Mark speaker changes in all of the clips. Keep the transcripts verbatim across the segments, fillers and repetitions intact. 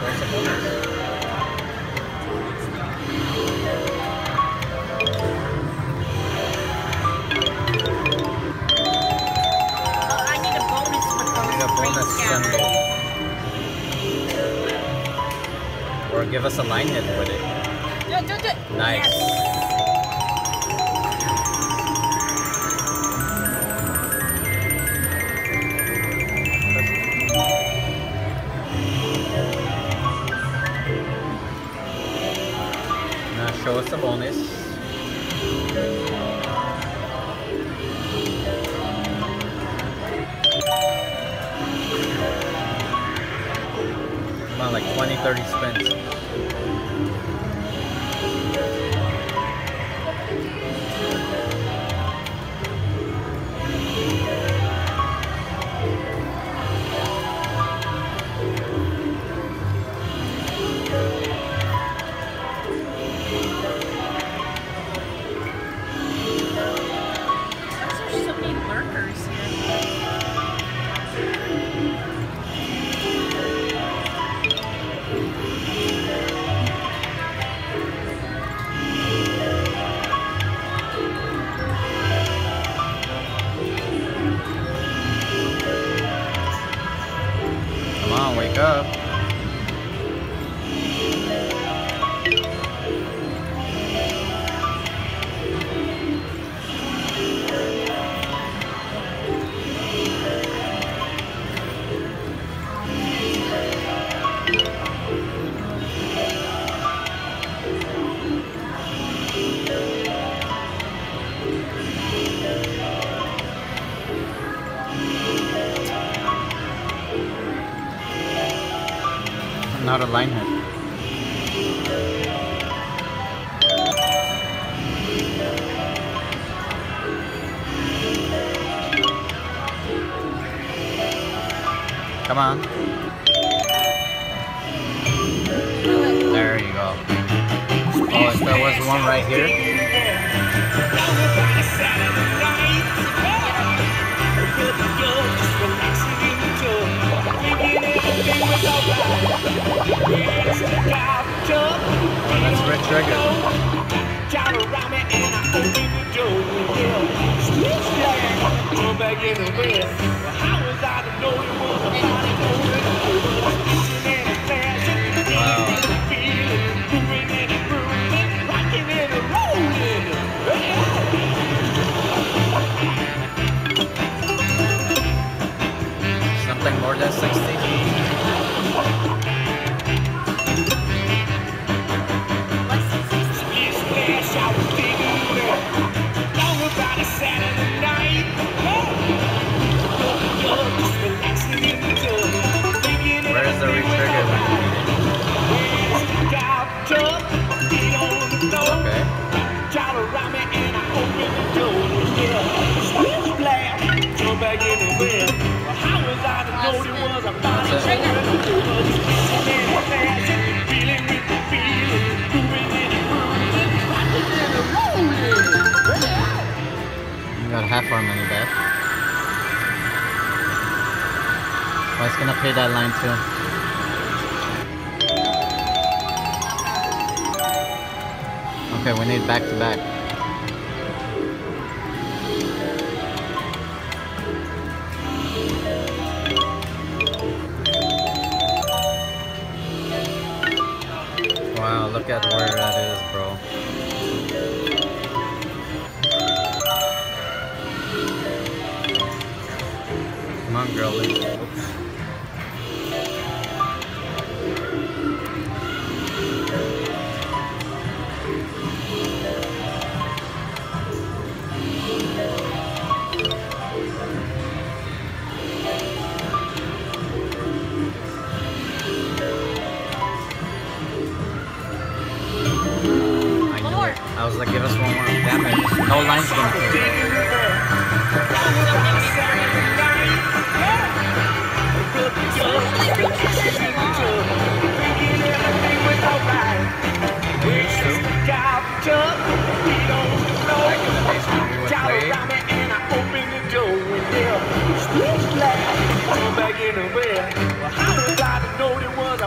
Speaker 1: show us a bonus.
Speaker 2: Oh, I need a bonus with those
Speaker 1: Need a bonus
Speaker 2: scanners.
Speaker 1: symbol. Or give us a line hit with it.
Speaker 2: Do it, do it, do it.
Speaker 1: Nice.
Speaker 2: Yes.
Speaker 1: Now show us a bonus. Come on, like twenty, thirty spins.
Speaker 2: There's so many lurkers here.
Speaker 1: Come on, wake up. Not a line hit. Come on. There you go. Oh, if there was one right here. That's Red Trigger. Something more than sixty. Where's the re-trigger when you need it? Okay. You got half our money back. Oh, it's gonna pay that line too. Okay, we need back to back. Wow, look at where that is, bro. Come on, girlie. Oops. I was like, give us one more damage. No line's gonna clear.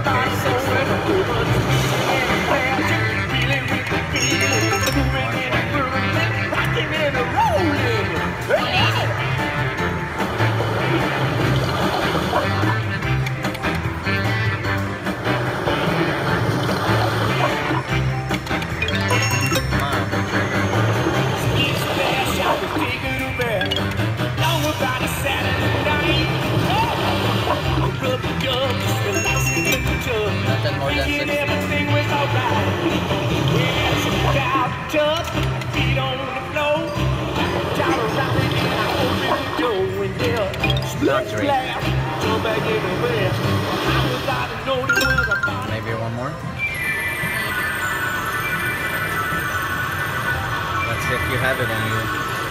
Speaker 1: Nothing more than sixty. Not great. Maybe one more. Let's see if you have it in you.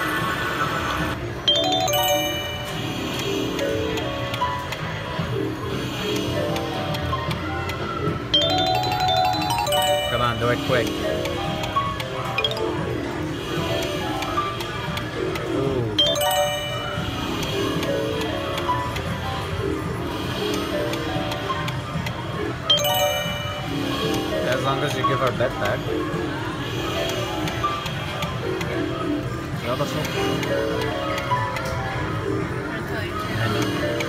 Speaker 1: Come on, do it quick. Ooh. As long as you give our bet back. Ja, dat is wel. I know.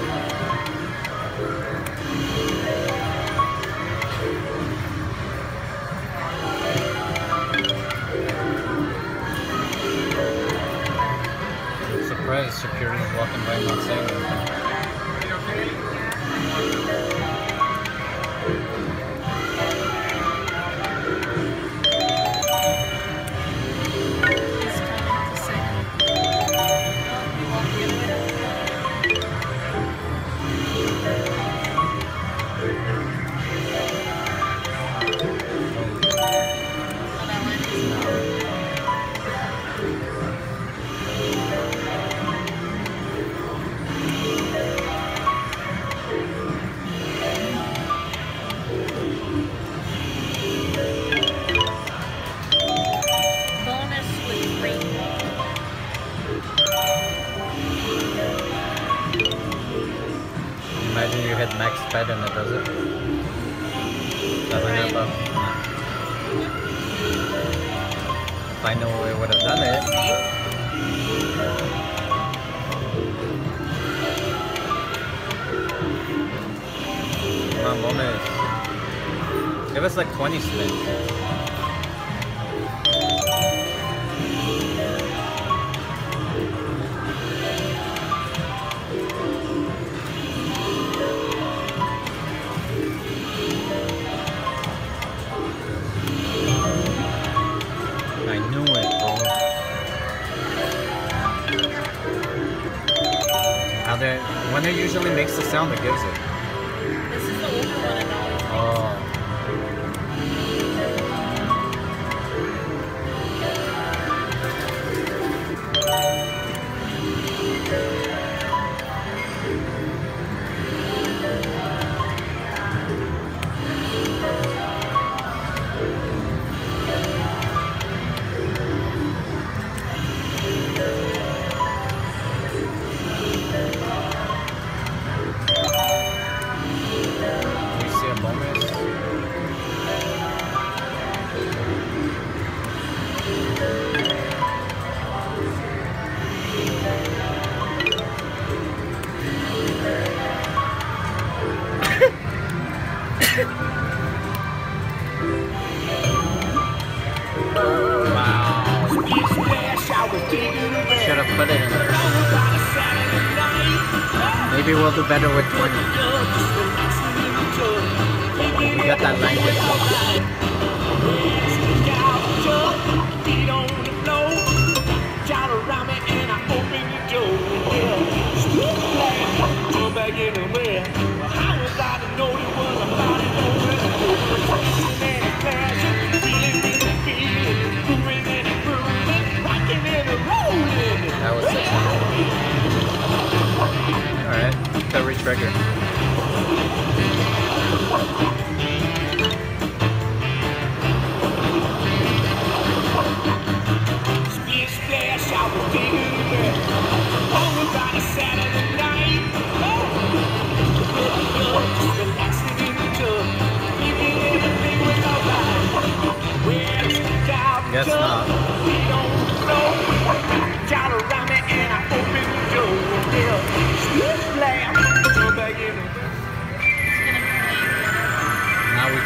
Speaker 1: Surprised security is walking by not saying anything. Imagine you hit max sped and it does it. Doesn't it, though? No. If I know it would have done it. Come on, bonus. Give us like twenty spins. I knew it, bro. How they, when it usually makes the sound, it gives it.
Speaker 2: This is the older one and always makes.
Speaker 1: Oh. Should have put it in there. Maybe we'll do better with twenty. We got that language. That was six hundred. Alright, to re-trigger.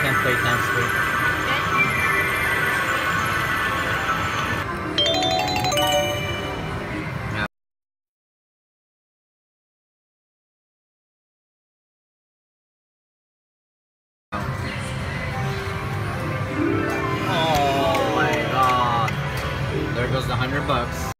Speaker 1: can play times three. Yeah. Oh my god. There goes the hundred bucks.